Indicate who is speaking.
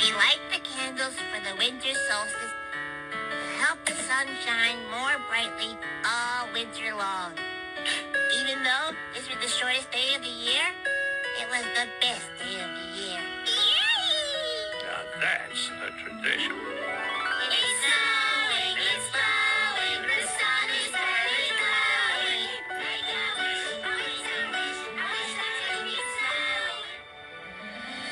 Speaker 1: We light the candles for the winter solstice to help the sun shine more brightly all winter long. Even though this was the shortest day of the year, it was the best day of the year. Yay!
Speaker 2: Now that's a tradition.